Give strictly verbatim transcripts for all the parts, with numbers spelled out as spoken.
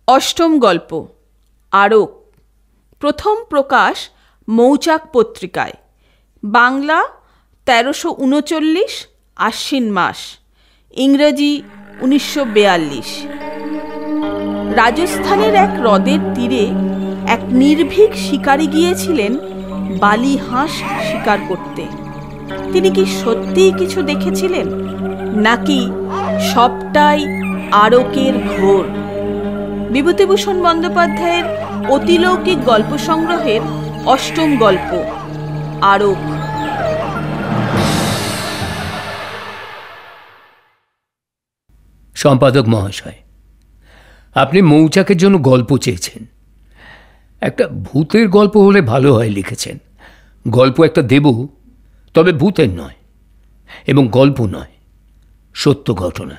অষ্টম গল্প আরক। প্রথম প্রকাশ মৌচাক পত্রিকায়। বাংলা তেরোশো উনচল্লিশ আশ্বিন মাস, ইংরেজি উনিশশো বেয়াল্লিশ। রাজস্থানের এক হ্রদের তীরে এক নির্ভীক শিকারী গিয়েছিলেন বালি হাঁস শিকার করতে। তিনি কি সত্যিই কিছু দেখেছিলেন, নাকি সবটাই আরকের ঘোর? বিভূতিভূষণ বন্দ্যোপাধ্যায়ের অতিলৌকিক গল্প সংগ্রহের অষ্টম গল্প আরক। সম্পাদক মহাশয়, আপনি মৌচাকের জন্য গল্প চেয়েছেন। একটা ভূতের গল্প হলে ভালো হয় লিখেছেন। গল্প একটা দেব, তবে ভূতের নয় এবং গল্প নয়, সত্য ঘটনা।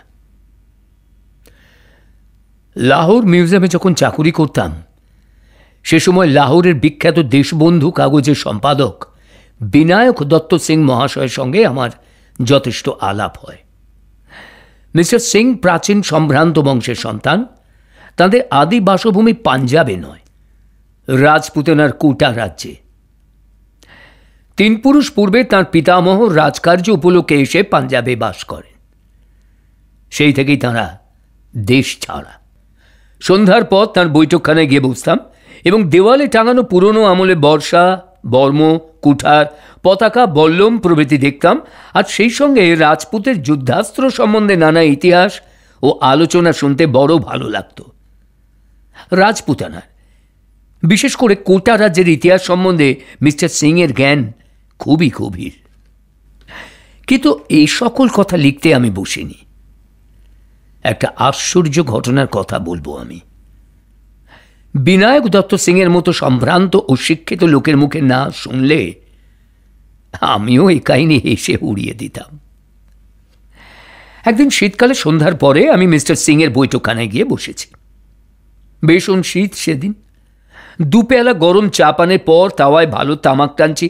লাহোর মিউজিয়ামে যখন চাকুরি করতাম, সে সময় লাহোরের বিখ্যাত দেশবন্ধু কাগজের সম্পাদক বিনায়ক দত্ত সিং মহাশয়ের সঙ্গে আমার যথেষ্ট আলাপ হয়। মিস্টার সিং প্রাচীন সম্ভ্রান্ত বংশের সন্তান। তাঁদের আদি বাসভূমি পাঞ্জাবে নয়, রাজপুতানার কোটা রাজ্যে। তিন পুরুষ পূর্বে তাঁর পিতামহ রাজকার্য উপলক্ষে এসে পাঞ্জাবে বাস করেন। সেই থেকেই তাঁরা দেশ ছাড়া। সন্ধ্যার পর তাঁর বৈঠকখানায় গিয়ে বসতাম এবং দেওয়ালে টাঙানো পুরনো আমলে বর্ষা, বর্ম, কুঠার, পতাকা, বল্লম প্রভৃতি দেখতাম। আর সেই সঙ্গে রাজপুতের যুদ্ধাস্ত্র সম্বন্ধে নানা ইতিহাস ও আলোচনা শুনতে বড় ভালো লাগত। রাজপুতানার, বিশেষ করে কোটা রাজ্যের ইতিহাস সম্বন্ধে মিস্টার সিংয়ের জ্ঞান খুবই গভীর। কিন্তু এই সকল কথা লিখতে আমি বসিনি। একটা আশ্চর্য ঘটনার কথা বলবো আমি। বিনায়ক দত্ত সিংয়ের মতো সম্ভ্রান্ত ও শিক্ষিত লোকের মুখে না শুনলে আমিও এই কাহিনী হেসে উড়িয়ে দিতাম। একদিন শীতকালে সন্ধ্যার পরে আমি মিস্টার সিংয়ের বৈঠকখানায় গিয়ে বসেছি। ভীষণ শীত সেদিন। দুপেলা গরম চা পানের পর তাওয়ায় ভালো তামাক টানছি।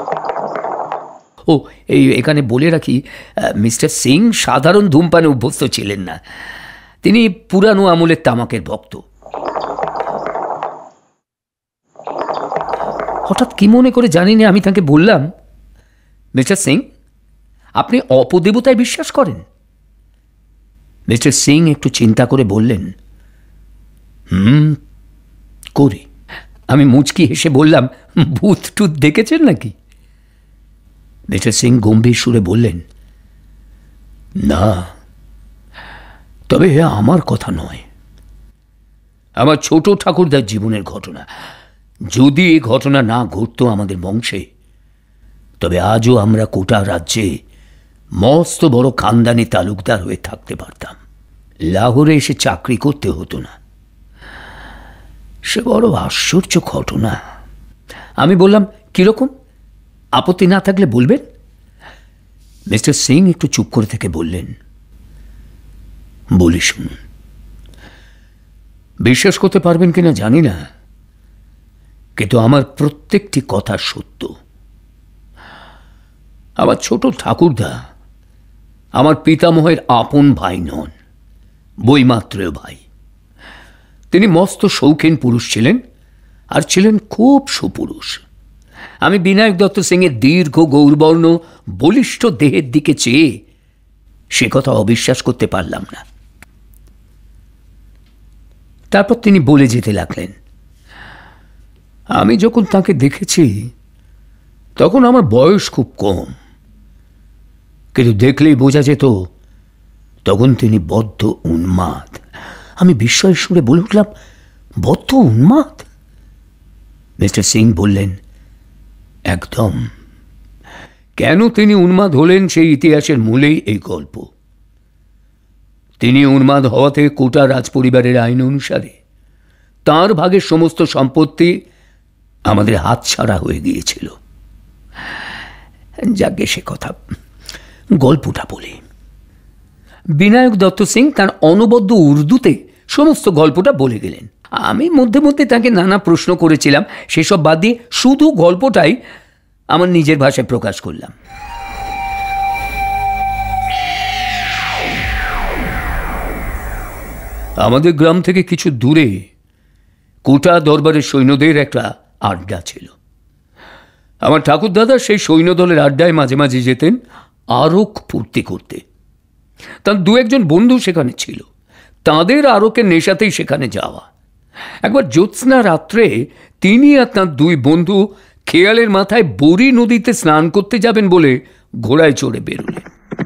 ও, এই এখানে বলে রাখি, মিস্টার সিং সাধারণ ধূমপানে অভ্যস্ত ছিলেন না। তিনি পুরানো আমলের তামাকের ভক্ত। হঠাৎ কি মনে করে জানি না আমি তাকে বললাম, মিস্টার সিং, আপনি অপদেবতায় বিশ্বাস করেন? মিস্টার সিং একটু চিন্তা করে বললেন, হুম, করি। আমি মুচকি হেসে বললাম, ভূত টুত দেখেছেন নাকি? মিস্টার সিং গম্ভীর সুরে বললেন, না, তবে আমার কথা নয়, আমার ছোট ঠাকুরদার জীবনের ঘটনা। যদি এই ঘটনা না ঘটতো আমাদের বংশে, তবে আজও আমরা কোটা রাজ্যে মস্ত বড় খানদানি তালুকদার হয়ে থাকতে পারতাম। লাহোরে এসে চাকরি করতে হতো না। সে বড় আশ্চর্য ঘটনা। আমি বললাম, কিরকম? আপত্তি না থাকলে বলবেন। মিস্টার সিং একটু চুপ করে থেকে বললেন, বলি শুনুন। বিশ্বাস করতে পারবেন কিনা জানি না, কিন্তু আমার প্রত্যেকটি কথা সত্য। আমার ছোট ঠাকুরদা আমার পিতামহের আপন ভাই নন, বইমাত্রেয় ভাই। তিনি মস্ত শৌখিন পুরুষ ছিলেন, আর ছিলেন খুব সুপুরুষ। আমি বিনায়ক দত্ত সিংয়ের দীর্ঘ গৌরবর্ণ বলিষ্ঠ দেহের দিকে চেয়ে সে কথা অবিশ্বাস করতে পারলাম না। তারপর তিনি বলে যেতে লাগলেন, আমি যখন তাকে দেখেছি তখন আমার বয়স খুব কম, কিন্তু দেখলেই বোঝা যেত তখন তিনি বদ্ধ উন্মাদ। আমি বিস্ময়ের সুরে বলে উঠলাম, বদ্ধ উন্মাদ? মিস্টার সিং বললেন, একদম। কেন তিনি উন্মাদ হলেন সেই ইতিহাসের মূলেই এই গল্প। তিনি উন্মাদ হওয়াতে কোটা রাজপরিবারের আইন অনুসারে তাঁর ভাগের সমস্ত সম্পত্তি আমাদের হাতছাড়া হয়ে গিয়েছিল। যাকে সে কথা, গল্পটা বলি। বিনায়ক দত্ত সিং তার অনবদ্য উর্দুতে সমস্ত গল্পটা বলে গেলেন। আমি মধ্যে মধ্যে তাকে নানা প্রশ্ন করেছিলাম, সেসব বাদ দিয়ে শুধু গল্পটাই আমার নিজের ভাষায় প্রকাশ করলাম। আমাদের গ্রাম থেকে কিছু দূরে কোটা দরবারের সৈন্যদের একটা আড্ডা ছিল। আমার ঠাকুরদাদা সেই সৈন্যদলের আড্ডায় মাঝে মাঝে যেতেন আরক ফুর্তি করতে। তার দু একজন বন্ধু সেখানে ছিল, তাদের আরকের নেশাতেই সেখানে যাওয়া। একবার জ্যোৎস্না রাত্রে তিনি আর তাঁর দুই বন্ধু খেয়ালের মাথায় বড়ি নদীতে স্নান করতে যাবেন বলে ঘোড়ায় চড়ে বেরোলেন।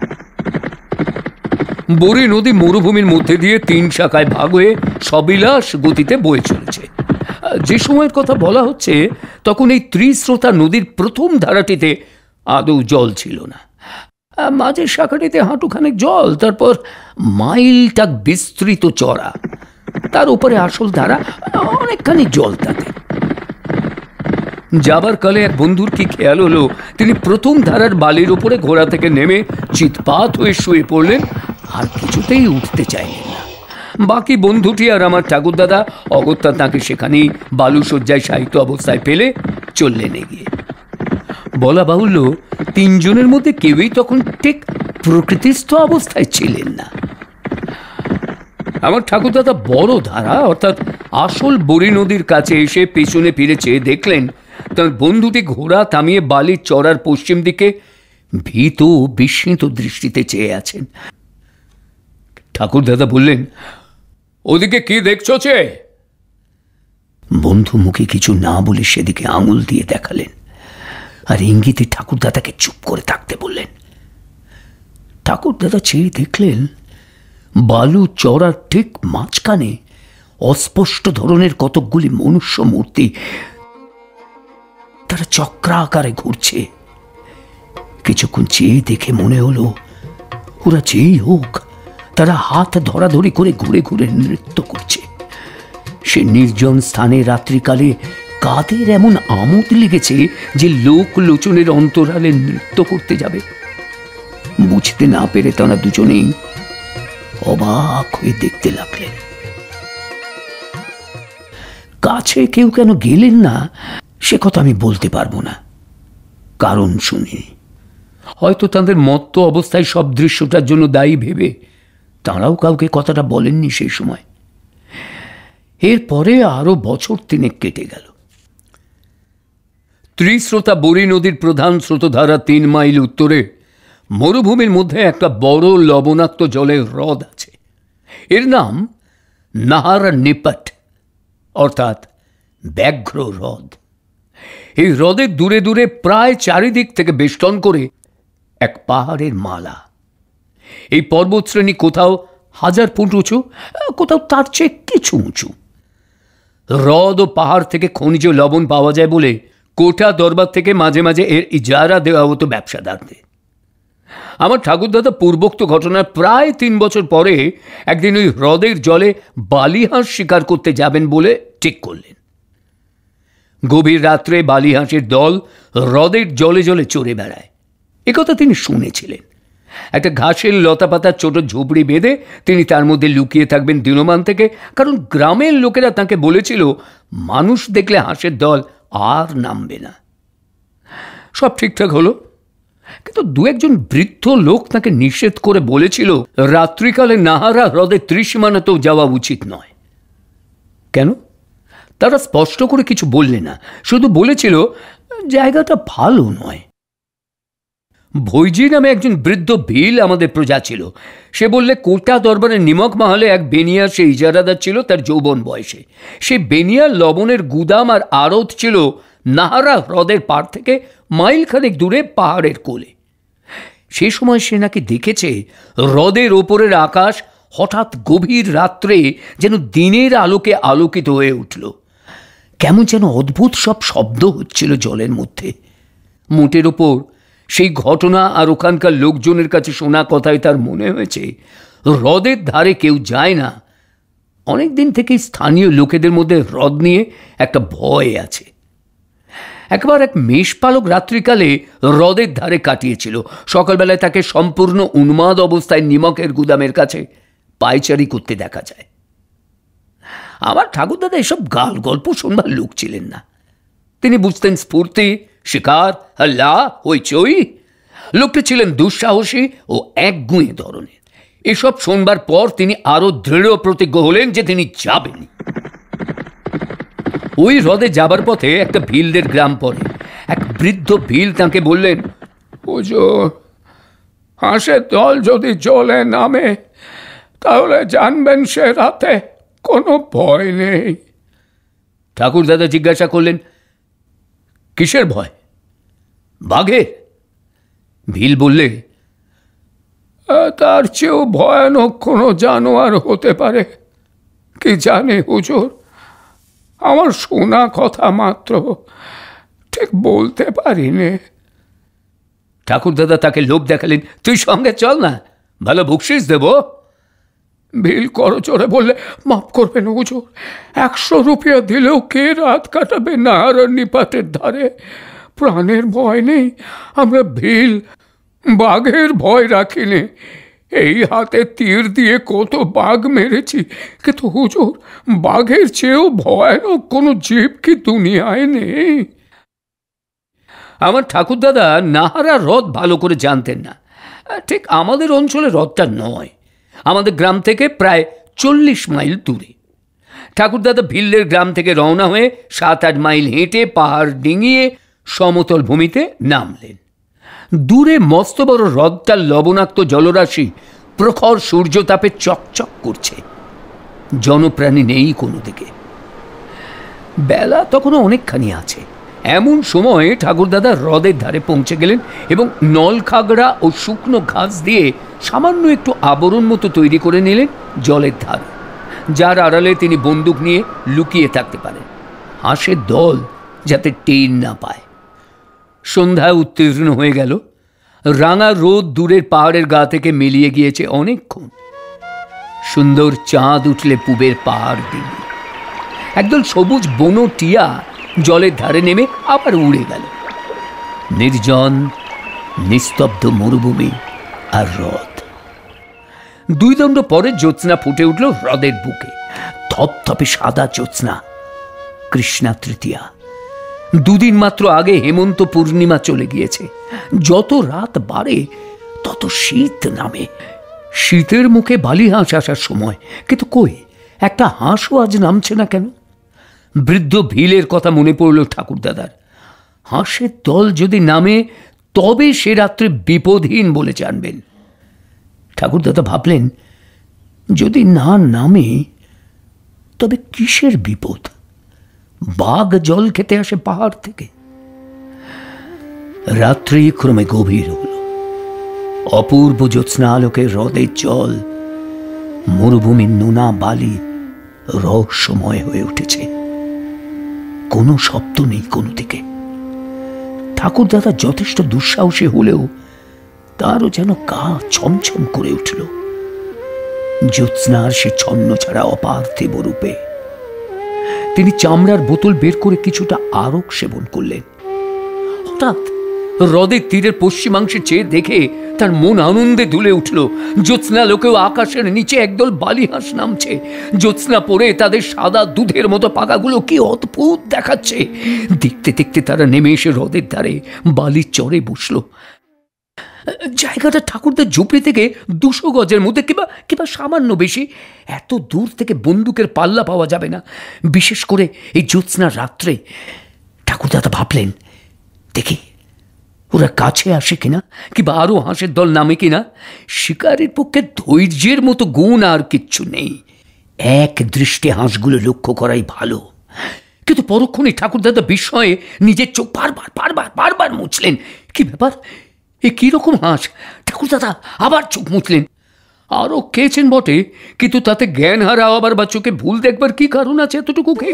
বড়ি নদী মরুভূমির মধ্যে দিয়ে তিন শাখায় ভাগ হয়ে সবিলাস গতিতে বয়ে চলেছে। যে সময়ের কথা বলা হচ্ছে তখন এই ত্রিস্রোতা নদীর প্রথম ধারাটিতে আদৌ জল ছিল না। মাঝের শাখাটিতে হাঁটুখানেক জল, তারপর মাইলটা বিস্তৃত চড়া, তার উপরে আসল ধারা, অনেকখানি জল তাতে। যাবার কালে এক বন্ধুর কি খেয়াল হলো, তিনি প্রথম ধারার বালির উপরে ঘোড়া থেকে নেমে চিৎপাত হয়ে শুয়ে পড়লেন, আর কিছুতেই উঠতে চাইলেন না। বাকি বন্ধুটি আর আমার ঠাকুরদাদা অগত্যা তাঁকে সেখানেই বালুসজ্জায় শায়িত অবস্থায় ফেলে চললেন এগিয়ে। বলা বাহুল্য, তিনজনের মধ্যে কেউই তখন ঠিক প্রকৃতিস্থ অবস্থায় ছিলেন না। আমার ঠাকুরদাদা বড় ধারা অর্থাৎ আসল বড়ি নদীর কাছে এসে পেছনে ফিরে চেয়ে দেখলেন তার বন্ধুটি ঘোড়া থামিয়ে বালির চড়ার পশ্চিম দিকে ভীত বিস্মিত দৃষ্টিতে চেয়ে আছেন। ঠাকুরদাদা বললেন, ওদিকে কি দেখছো? চে বন্ধু মুখে কিছু না বলে সেদিকে আঙুল দিয়ে দেখালেন আর ইঙ্গিতে ঠাকুরদাদাকে চুপ করে থাকতে বললেন। ঠাকুরদাদা চেয়ে দেখলেন বালু চড়ার ঠিক মাঝখানে অস্পষ্ট ধরনের কতকগুলি মনুষ্য মূর্তি, তারা চক্রাকারে ঘুরছে। কিছুক্ষণ চেয়ে দেখে মনে হলো ওরা যেই হোক, তারা হাত ধরাধরি করে ঘুরে ঘুরে নৃত্য করছে। সে নির্জন স্থানে রাত্রিকালে কাদের এমন আমোদ লেগেছে যে লোক লোচনের অন্তরালে নৃত্য করতে যাবে? বুঝতে না পেরে তারা দুজনেই অবাক হয়ে দেখতে লাগলেন। কাছে কেউ কেন গেলেন না সে কথা আমি বলতে পারবো না, কারণ শুনিনি। হয়তো তাদের মত্ত অবস্থায় সব দৃশ্যটার জন্য দায়ী ভেবে তাঁরাও কাউকে কথাটা বলেননি সেই সময়। এরপরে আরো বছর তিনেক কেটে গেল। ত্রিস্রোতা বড়ি নদীর প্রধান স্রোতধারা তিন মাইল উত্তরে মরুভূমির মধ্যে একটা বড় লবণাক্ত জলের হ্রদ আছে। এর নাম নাহার নিপট অর্থাৎ ব্যাঘ্র হ্রদ। এই হ্রদের দূরে দূরে প্রায় চারিদিক থেকে বেষ্টন করে এক পাহাড়ের মালা। এই পর্বতশ্রেণী কোথাও হাজার ফুট উঁচু, কোথাও তার চেয়ে কিছু উঁচু। হ্রদ ও পাহাড় থেকে খনিজ লবণ পাওয়া যায় বলে কোটা দরবার থেকে মাঝে মাঝে এর ইজারা দেওয়া হতো ব্যবসাদারদের। আমার ঠাকুরদাদা পূর্বোক্ত ঘটনার প্রায় তিন বছর পরে একদিন ওই হ্রদের জলে বালিহাঁস শিকার করতে যাবেন বলে ঠিক করলেন। গভীর রাত্রে বালিহাঁসের দল হ্রদের জলে জলে চড়ে বেড়ায়, একথা তিনি শুনেছিলেন। একটা ঘাসের লতাপাতার ছোট ঝুপড়ি বেঁধে তিনি তার মধ্যে লুকিয়ে থাকবেন দিনমান থেকে, কারণ গ্রামের লোকেরা তাকে বলেছিল মানুষ দেখলে হাঁসের দল আর নামবে না। সব ঠিকঠাক হলো, কিন্তু দু একজন বৃদ্ধ লোক তাকে নিষেধ করে বলেছিল রাত্রিকালে নাহারা হ্রদের ত্রিসীমানাতেও যাওয়া উচিত নয়। কেন? তারা স্পষ্ট করে কিছু বললে না, শুধু বলেছিল জায়গাটা ভালো নয়। ভৈজি নামে একজন বৃদ্ধ ভিল আমাদের প্রজা ছিল। সে বললে কোটা দরবারের নিমক মহলে এক বেনিয়া সে ইজারাদার ছিল তার যৌবন বয়সে। সে বেনিয়ার লবণের গুদাম আর আড়ত ছিল নাহারা হ্রদের পাড় থেকে মাইলখানেক দূরে পাহাড়ের কোলে। সে সময় সে নাকি দেখেছে হ্রদের ওপরের আকাশ হঠাৎ গভীর রাত্রে যেন দিনের আলোকে আলোকিত হয়ে উঠল। কেমন যেন অদ্ভুত সব শব্দ হচ্ছিল জলের মধ্যে। মোটের ওপর সেই ঘটনা আর ওখানকার লোকজনের কাছে শোনা কথায় তার মনে হয়েছে হ্রদের ধারে কেউ যায় না। অনেক দিন থেকেই স্থানীয় লোকেদের মধ্যে হ্রদ নিয়ে একটা ভয় আছে। একবার এক মেষপালক রাত্রিকালে হ্রদের ধারে কাটিয়েছিল। সকালবেলায় তাকে সম্পূর্ণ উন্মাদ অবস্থায় নিমকের গুদামের কাছে পায়চারি করতে দেখা যায়। আমার ঠাকুরদাদা এসব গাল গল্প শুনবার লোক ছিলেন না। তিনি বুঝতেন স্ফূর্তি, শিকার, হল্লা, হইচই। লোকটি ছিলেন দুঃসাহসী ও একগুঁয়ে ধরনের। এসব শোনবার পর তিনি আরো দৃঢ় প্রতিজ্ঞ হলেন যে তিনি যাবেন। ওই হ্রদে যাবার পথে একটা ভিলদের গ্রাম পড়ে। এক বৃদ্ধ ভিল তাকে বললেন, হুজুর, হাঁসের দল যদি জলে নামে তাহলে জানবেন সে রাতে কোনো ভয় নেই। ঠাকুরদাদা জিজ্ঞাসা করলেন, কিসের ভয়? বাঘের? ভিল বললে, তার চেয়েও ভয়ানক কোনো জানোয়ার হতে পারে কি জানি হুজুর, আমার শোনা কথা মাত্র, ঠিক বলতে পারিনি। ঠাকুরদাদা তাকে লোভ দেখালেন, তুই সঙ্গে চল না, ভালো বকশিস দেব। ভিল করজোড়ে বললে, মাফ করবেন হুজুর, একশো রুপিয়া দিলেও কে রাত কাটাবে নাহার নিপাতের ধারে? প্রাণের ভয় নেই, আমরা ভিল বাঘের ভয় রাখিনি। এই হাতে তীর দিয়ে কত বাঘ মেরেছি, কিন্তু হুজুর বাঘের চেয়েও ভয়ানক কোনো জীব কি দুনিয়ায় নেই? আমার ঠাকুরদাদা নাহারা হ্রদ ভালো করে জানতেন না। ঠিক আমাদের অঞ্চলে হ্রদটা নয়, আমাদের গ্রাম থেকে প্রায় চল্লিশ মাইল দূরে। ঠাকুরদাদা ভিল্লের গ্রাম থেকে রওনা হয়ে সাত আট মাইল হেঁটে পাহাড় ডিঙিয়ে সমতল ভূমিতে নামলেন। দূরে মস্ত বড় হ্রদটার লবণাক্ত জলরাশি প্রখর সূর্যতাপে চকচক করছে। জনপ্রাণী নেই কোনো দিকে। বেলা তখনও অনেকখানি আছে। এমন সময় ঠাকুরদাদা হ্রদের ধারে পৌঁছে গেলেন এবং নলখাগড়া ও শুকনো ঘাস দিয়ে সামান্য একটু আবরণ মতো তৈরি করে নিলেন জলের ধারে, যার আড়ালে তিনি বন্দুক নিয়ে লুকিয়ে থাকতে পারেন, হাঁসের দল যাতে টের না পায়। সন্ধ্যা উত্তীর্ণ হয়ে গেল। রাঙা রোদ দূরের পাহাড়ের গা থেকে মিলিয়ে গিয়েছে অনেকক্ষণ। সুন্দর চাঁদ উঠলে পূবের পাহাড় দিকে একদল সবুজ বনো টিয়া জলের ধারে নেমে আবার উড়ে গেল। নির্জন নিস্তব্ধ মরুভূমি আর হ্রদ। দুই দণ্ড পরে জ্যোৎস্না ফুটে উঠল হ্রদের বুকে, থপথপে সাদা জ্যোৎস্না। কৃষ্ণা তৃতীয়া। দুদিন মাত্র আগে হেমন্ত পূর্ণিমা চলে গিয়েছে। যত রাত বাড়ে তত শীত নামে। শীতের মুখে বালি হাঁস আসার সময়, কিন্তু কই একটা হাঁসও আজ নামছে না কেন? বৃদ্ধ ভিলের কথা মনে পড়ল ঠাকুরদাদার। হাঁসের দল যদি নামে তবে সে রাত্রে বিপদহীন বলে জানবেন। ঠাকুরদাদা ভাবলেন, যদি না নামে তবে কিসের বিপদ? বাঘ জল খেতে আসে পাহাড় থেকে। রাত্রি ক্রমে গভীর হল। অপূর্ব জ্যোৎস্না আলোকে হ্রদের জল, মরুভূমির নোনা বালি রহস্যময় হয়ে উঠেছে। কোনো শব্দ নেই কোনো দিকে। ঠাকুরদাদা যথেষ্ট দুঃসাহসী হলেও তারও যেন গা ছমছম করে উঠল জ্যোৎস্নার সে ছন্ন ছাড়া অপার্থিব রূপে। তিনি চামড়ার বোতল বের করে কিছুটা আরক সেবন করলেন। হঠাৎ হ্রদের তীরের পশ্চিমাংশে চেয়ে দেখে তার মন আনন্দে দুলে উঠল। জ্যোৎস্না লোকেও আকাশের নিচে একদল বালিহাঁস নামছে। জ্যোৎস্না পরে তাদের সাদা দুধের মতো পাকাগুলো কি অদ্ভুত দেখাচ্ছে। দেখতে দেখতে তারা নেমে এসে হ্রদের ধারে বালির চরে বসল। জায়গাটা ঠাকুরদের ঝুপড়ি থেকে দুশো গজের মধ্যে কিংবা কিংবা সামান্য বেশি। এত দূর থেকে বন্দুকের পাল্লা পাওয়া যাবে না, বিশেষ করে এই জ্যোৎস্নার রাত্রে। ঠাকুরদাদা ভাবলেন, দেখি ওরা কাছে আসে কিনা, কিংবা আরও হাঁসের দল নামে কিনা। শিকারের পক্ষে ধৈর্যের মতো গুণ আর কিচ্ছু নেই। এক দৃষ্টে হাঁসগুলো লক্ষ্য করাই ভালো। কিন্তু পরক্ষণে ঠাকুরদাদা বিস্ময়ে নিজের চোখ বারবার বারবার বারবার মুছলেন। কি ব্যাপার, এ কিরকম হাঁস? ঠাকুরদাদা আবার চোখ মুছলেন। আরও খেয়েছেন বটে, কিন্তু তাতে জ্ঞান হারা আবার বা চোখে ভুল দেখবার কি কারণ আছে এতটুকু খেয়ে?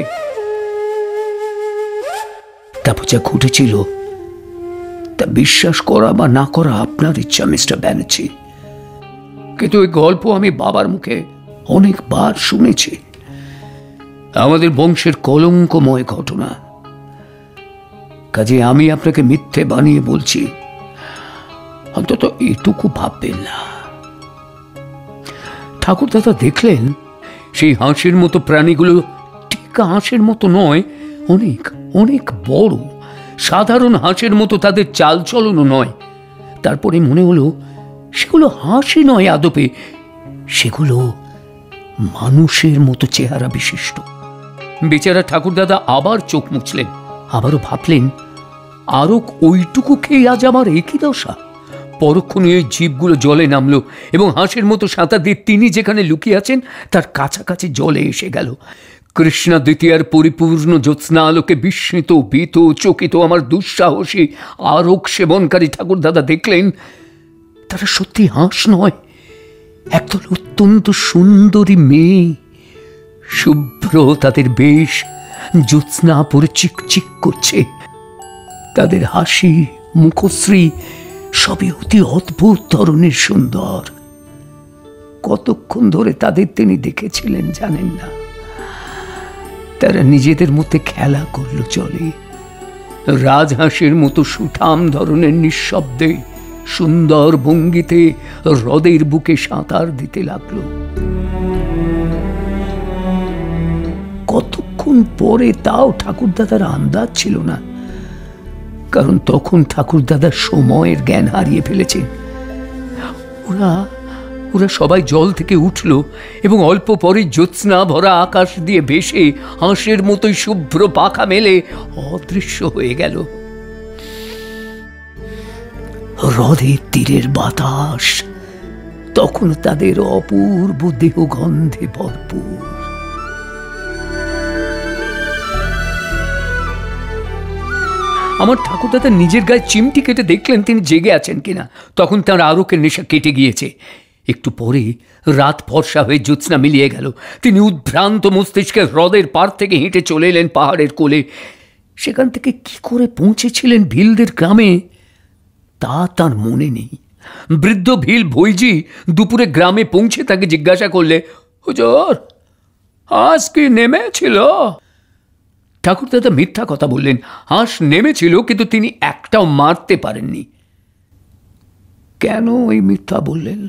তারপর যা ঘটেছিল তা বিশ্বাস করা বা না করা আপনার ইচ্ছা মিস্টার ব্যানার্জি, কিন্তু ওই গল্প আমি বাবার মুখে অনেকবার শুনেছি। আমাদের বংশের কলঙ্কময় ঘটনা। কাজে আমি আপনাকে মিথ্যে বানিয়ে বলছি, অন্তত এটুকু ভাববেন না। ঠাকুরদাদা দেখলেন সেই হাঁসের মতো প্রাণীগুলো টিকা হাঁসের মতো নয়, অনেক অনেক বড়। সাধারণ হাঁসের মতো তাদের চালচলনও নয়। তারপরে মনে হলো সেগুলো হাঁসই নয় আদপে, সেগুলো মানুষের মতো চেহারা বিশিষ্ট। বেচারা ঠাকুরদাদা আবার চোখ মুছলেন, আবারও ভাবলেন, আরো ওইটুকু খেয়ে আজ আমার একই দশা। পরক্ষণে ওই জীবগুলো জলে নামলো এবং হাঁসের মতো সাঁতার দিয়ে তিনি যেখানে লুকিয়ে আছেন তার কাছাকাছি জলে এসে গেল। কৃষ্ণা দ্বিতীয়ার পরিপূর্ণ জ্যোৎস্না আলোকে বিস্মিত, ভীত, চকিত আমার দুঃসাহসী আরোগ সেবনকারী ঠাকুরদাদা দেখলেন তারা সত্যি হাঁস নয়, একদল অত্যন্ত সুন্দরী মেয়ে। শুভ্র তাদের বেশ, জ্যোৎস্না পরে চিকচিক করছে। তাদের হাসি, মুখশ্রী সবই অতি অদ্ভুত ধরনের সুন্দর। কতক্ষণ ধরে তাদের তিনি দেখেছিলেন জানেন না। তারা নিজেদের মধ্যে খেলা করল চলে, রাজহাঁসের মতো সুঠাম ধরনের নিঃশব্দে সুন্দর ভঙ্গিতে হ্রদের বুকে সাঁতার দিতে লাগলো। কতক্ষণ পরে তাও ঠাকুরদাদার আন্দাজ ছিল না, কারণ তখন ঠাকুরদাদা সময়ের জ্ঞান হারিয়ে ফেলেছেন। ওরা ওরা সবাই জল থেকে উঠল এবং অল্প পরে জ্যোৎস্না ভরা আকাশ দিয়ে ভেসে হাঁসের মতোই শুভ্র পাখা মেলে অদৃশ্য হয়ে গেল। হ্রদের তীরের বাতাস তখন তাদের অপূর্ব দেহগন্ধে ভরপুর। আমার ঠাকুরদাদা নিজের গায়ে চিমটি কেটে দেখলেন তিনি জেগে আছেন কিনা। তখন তাঁর আরোকের নেশা কেটে গিয়েছে। একটু পরে রাত ফর্সা হয়ে জ্যোৎস্না মিলিয়ে গেল। তিনি উদ্ভ্রান্ত মস্তিষ্কে হ্রদের পার থেকে হেঁটে চলে এলেন পাহাড়ের কোলে। সেখান থেকে কি করে পৌঁছেছিলেন ভিলদের গ্রামে তা তার মনে নেই। বৃদ্ধ ভিল ভৈজি দুপুরে গ্রামে পৌঁছে তাকে জিজ্ঞাসা করলে, হুজুর হাঁস কি নেমেছিল? ঠাকুরদাদা মিথ্যা কথা বললেন। হাঁস নেমেছিল, কিন্তু তিনি একটাও মারতে পারেননি। কেন ওই মিথ্যা বললেন?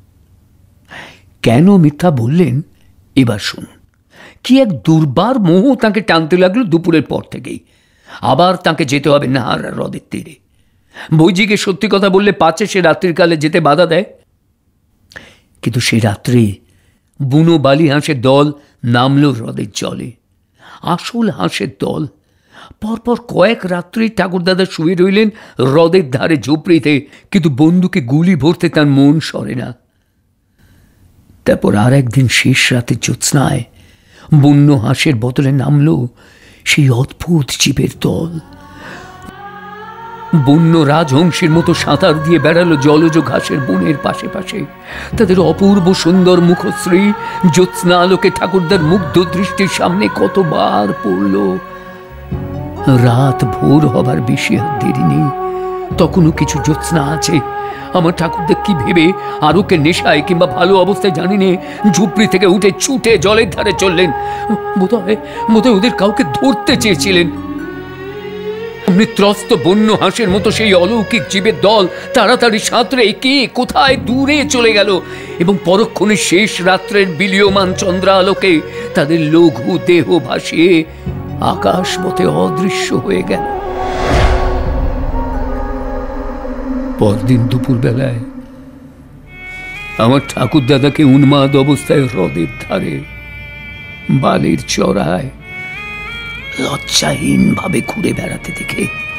কেন মিথ্যা বললেন এবার শুনুন। কি এক দুর্বার মোহ তাকে টানতে লাগলো দুপুরের পর থেকেই। আবার তাকে যেতে হবে নাহারা হ্রদের তীরে। বৈজিকে সত্যি কথা বললে পাছে সে রাত্রিকালে যেতে বাধা দেয়। কিন্তু সে রাত্রে বুনো বালি হাঁসের দল নামলো হ্রদের জলে। আসল হাঁসের দল। পরপর কয়েক রাত্রি ঠাকুরদাদা শুয়ে রইলেন হ্রদের ধারে ঝুপড়িতে, কিন্তু বন্দুকে গুলি ভরতে তার মন সরে না। তারপর আর একদিন শেষ রাতে জ্যোৎস্নায় বন্য হাঁসের বদলে নামলো সেই অদ্ভুত জীবের দল। বন্য রাজহংসের মতো সাঁতার দিয়ে বেড়ালো জলজ ঘাসের বনের পাশে পাশে। তাদের অপূর্ব সুন্দর মুখশ্রী জ্যোৎস্না আলোকে ঠাকুরদার মুগ্ধ দৃষ্টির সামনে কতবার পড়ল। রাত ভোর হবার বেশি আর দেরি নেই, তখনও কিছু জ্যোৎস্না আছে। আমার ঠাকুরদা কি ভেবে আরোকে নেশায় কিংবা ভালো অবস্থায় জানি নে ঝুপড়ি থেকে উঠে ছুটে জলের ধারে চললেন। বোধহয় বোধহয় ওদের কাউকে ধরতে চেয়েছিলেন। ত্রস্ত বন্য হাঁসের মতো সেই অলৌকিক জীবের দল তাড়াতাড়ি সাঁতরে কে কোথায় দূরে চলে গেল এবং পরক্ষণে শেষ রাত্রের বিলীয়মান চন্দ্রালোকে তাদের লঘু দেহ ভাসিয়ে আকাশ পথে অদৃশ্য হয়ে গেল। পরদিন দুপুর বেলায় আমার ঠাকুরদাদাকে উন্মাদ অবস্থায় হ্রদের ধারে বালির চড়ায় লজ্জাহীন ভাবে ঘুরে বেড়াতে দেখে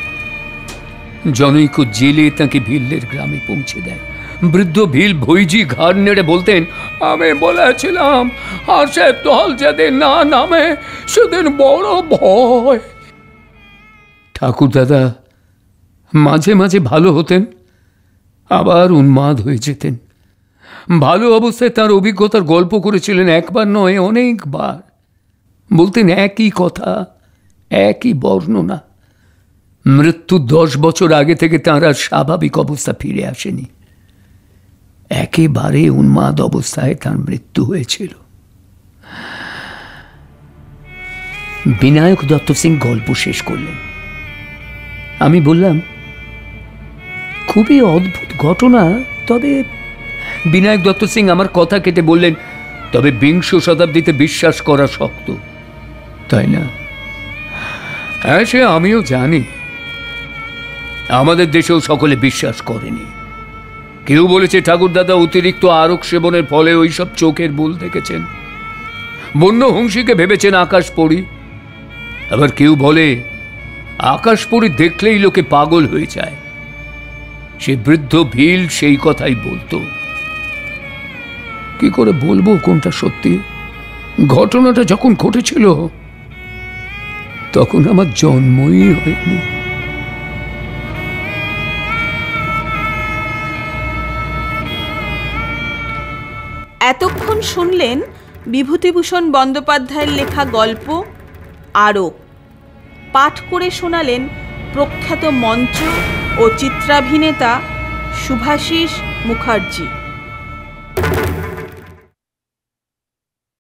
জনৈক জেলে তাকে ভিল্লের গ্রামে পৌঁছে দেয়। বৃদ্ধ ভিল ভৈজি ঘাড় নেড়ে বলতেন, আমি বলেছিলাম হাঁসের দল যেদিন না নামে সেদিন বড় ভয়। ঠাকুরদাদা মাঝে মাঝে ভালো হতেন, আবার উন্মাদ হয়ে যেতেন। ভালো অবস্থায় তার অভিজ্ঞতার গল্প করেছিলেন একবার নয় অনেকবার। বলতেন একই কথা, একই বর্ণনা। মৃত্যু দশ বছর আগে থেকে তাঁর আর স্বাভাবিক অবস্থা ফিরে আসেনি। একেবারে উন্মাদ অবস্থায় তার মৃত্যু হয়েছিল। বিনায়ক দত্ত সিং গল্প শেষ করলেন। আমি বললাম, খুবই অদ্ভুত ঘটনা, তবে বিনায়ক দত্ত সিং আমার কথা কেটে বললেন, তবে বিংশ শতাব্দীতে বিশ্বাস করা শক্ত, তাই না? হ্যাঁ, সে আমিও জানি। আমাদের দেশেও সকলে বিশ্বাস করেনি। কেউ বলেছে ঠাকুরদাদা অতিরিক্ত আরক সেবনের ফলে ওইসব চোখের ভুল দেখেছেন, বন্য হংসীকে ভেবেছেন আকাশ পড়ি। আবার কেউ বলে আকাশ পড়ি দেখলেই লোকে পাগল হয়ে যায়। সে বৃদ্ধ ভিল সেই কথাই বলতো। কি করে বলবো কোনটা সত্যি? ঘটনাটা যখন ঘটেছিল তখন আমার জন্মই হয়নি। এতক্ষণ শুনলেন বিভূতিভূষণ বন্দ্যোপাধ্যায়ের লেখা গল্প আরক। পাঠ করে শোনালেন প্রখ্যাত মঞ্চ ও চিত্রাভিনেতা শুভাশিস মুখার্জি।